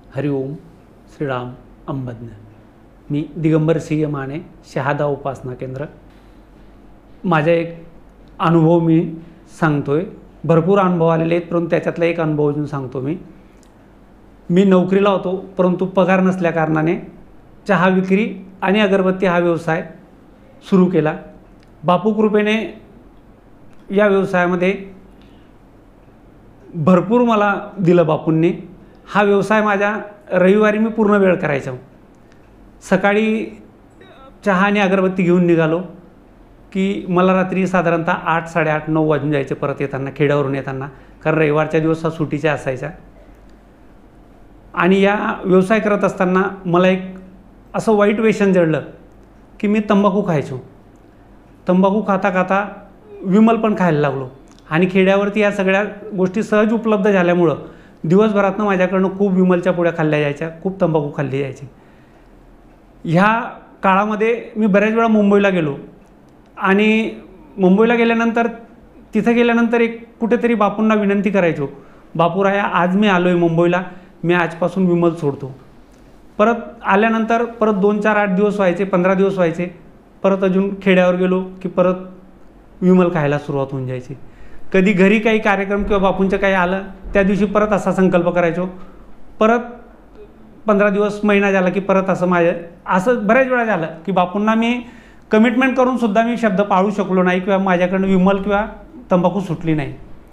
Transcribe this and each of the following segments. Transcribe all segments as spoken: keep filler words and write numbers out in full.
हरिओम श्रीराम अंबज्ञ। मी दिगंबर सिंह माने, शहादा उपासना केंद्र। माझा एक अनुभव मी सांगतोय। भरपूर अनुभव आलेले आहेत, परंतु त्याच्यातला एक अनुभव अजून सांगतो मी। मी नोकरीला होतो, परंतु पगार नसल्या कारणाने चहा विक्री आणि अगरबत्ती हा व्यवसाय सुरू केला। बापू कृपेने या व्यवसायामध्ये भरपूर मला दिलं बापूंनी। हा व्यवसाय माझ्या रविवारी मी पूर्ण वेळ करायचा। सकाळी चहा आणि अगरबत्ती घेऊन निघालो की मला रात्री साधारणतः आठ साडेआठ नऊ वाजून जायचे परत येताना, खेड्यावरून येताना, कारण रविवारच्या दिवस हा सुट्टीचा असायचा। आणि या व्यवसाय करत असताना मला एक असं वाईट व्यसन जडलं की मी तंबाखू खायचो। तंबाखू खाता खाता विमल पण खायला लागलो आणि खेड्यावरती या सगळ्या गोष्टी सहज उपलब्ध झाल्यामुळं दिवसभरातनं माझ्याकडनं खूप विमलच्या पुड्या खाल्ल्या जायच्या, खूप तंबाखू खाल्ली जायची। ह्या काळामध्ये मी बऱ्याच वेळा मुंबईला गेलो आणि मुंबईला गेल्यानंतर तिथं गेल्यानंतर एक कुठेतरी बापूंना विनंती करायचो, बापूराया आज मी आलो आहे मुंबईला, मी आजपासून विमल सोडतो। परत आल्यानंतर परत दोन चार आठ दिवस व्हायचे, पंधरा दिवस व्हायचे, परत अजून खेड्यावर गेलो की परत विमल खायला सुरुवात होऊन जायची। कधी घरी काही कार्यक्रम किंवा बापूंचं काही आलं त्या दिवशी परत असा संकल्प करायचो। परत पंधरा दिवस महिना झाला की परत असं माझं असं बऱ्याच वेळा झालं की बापूंना मी कमिटमेंट करून सुद्धा मी शब्द पाळू शकलो नाही किंवा माझ्याकडनं विमल किंवा तंबाखू सुटली नाही।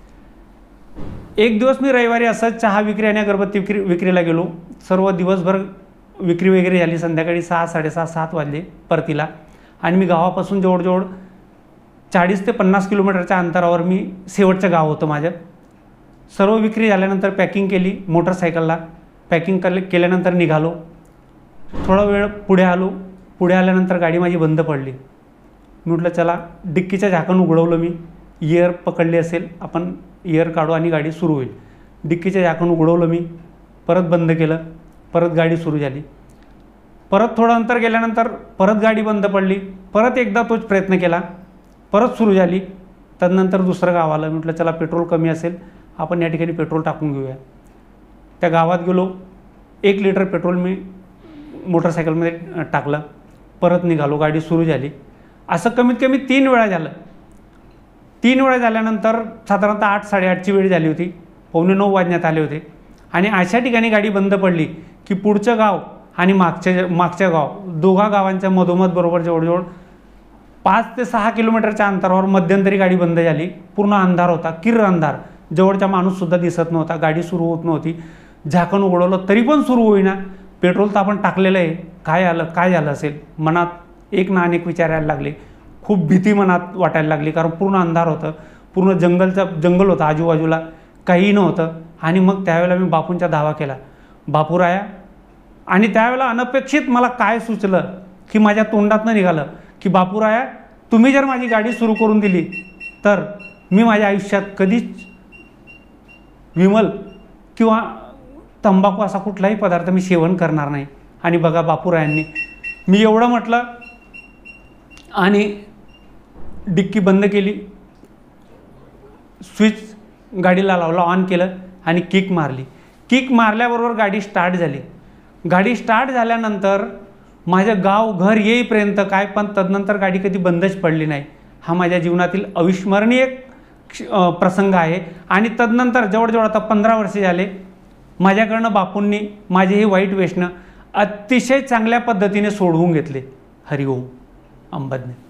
एक दिवस मी रविवारी असंच चहा विक्री आणि अगरबत्ती विक्री विक्रीला गेलो। सर्व दिवसभर विक्री वगैरे झाली, संध्याकाळी सहा साडेसहा सात वाजले परतीला आणि मी गावापासून जवळजवळ चाळीस ते पन्नास किलोमीटरच्या अंतरावर मी शेवटचं गाव होतं माझं। सर्व विक्री झाल्यानंतर पॅकिंग केली मोटरसायकलला, पॅकिंग केले केल्यानंतर निघालो। थोडा वेळ पुढे आलो, पुढे आल्यानंतर गाडी माझी बंद पडली। मी म्हटलं चला डिक्कीचं झाकण उघडवलं, मी इयर पकडली असेल, आपण इयर काढू आणि गाडी सुरू होईल। डिक्कीचं झाकण उघडवलं मी, परत बंद केलं, परत गाडी सुरू झाली। परत थोडं अंतर गेल्यानंतर परत गाडी बंद पडली, परत एकदा तोच प्रयत्न केला, परत सुरू झाली। तदनंतर दुसरं गाव आलं, म्हटलं चला पेट्रोल कमी असेल, आपण या ठिकाणी पेट्रोल टाकून घेऊया। त्या गावात गेलो, एक लिटर पेट्रोल मी मोटरसायकलमध्ये टाकलं, परत निघालो, गाडी सुरू झाली। असं कमीत कमी तीन वेळा झालं। तीन वेळा झाल्यानंतर साधारणतः आठ साडेआठची वेळ झाली होती, पावणे नऊ वाजण्यात आले होते आणि अशा ठिकाणी गाडी बंद पडली की पुढचं गाव आणि मागच्या मागच्या गाव दोघा गावांच्या मधोमध बरोबर जवळजवळ पाच ते सहा किलोमीटरच्या अंतरावर मध्यंतरी गाडी बंद झाली। पूर्ण अंधार होता, किर्र अंधार, जवळचा माणूससुद्धा दिसत नव्हता, गाडी सुरू होत नव्हती। झाकण उघडवलं तरी पण सुरू होईना। पेट्रोल तर आपण टाकलेलं आहे, काय आलं काय झालं असेल, मनात एक ना अनेक विचार यायला लागले। खूप भीती मनात वाटायला लागली, कारण पूर्ण अंधार होतं, पूर्ण जंगलचा जंगल होतं, आजूबाजूला काहीही नव्हतं। आणि मग त्यावेळेला मी बापूंचा धावा केला, बापूराया। आणि त्यावेळेला अनपेक्षित मला काय सुचलं की माझ्या तोंडातनं निघालं की बापूराया, तुम्ही जर माझी गाडी सुरू करून दिली तर मी माझ्या आयुष्यात कधीच विमल किंवा तंबाखू असा कुठलाही पदार्थ मी सेवन करणार नाही। आणि बघा बापूरायांनी मी एवढं म्हटलं आणि डिक्की बंद केली, स्विच गाडीला लावला, ऑन केलं आणि किक मारली। किक मारल्याबरोबर गाडी स्टार्ट झाली। गाडी स्टार्ट झाल्यानंतर माझं गाव घर येईपर्यंत काय, पण तदनंतर गाडी कधी बंदच पडली नाही। हा माझ्या जीवनातील अविस्मरणीय प्रसंग आहे। आणि तदनंतर जवळजवळ आता पंधरा वर्षे झाले माझ्याकडनं बापूंनी माझे हे वाईट व्यसन अतिशय चांगल्या पद्धतीने सोडवून घेतले। हरिओम अंबज्ञ।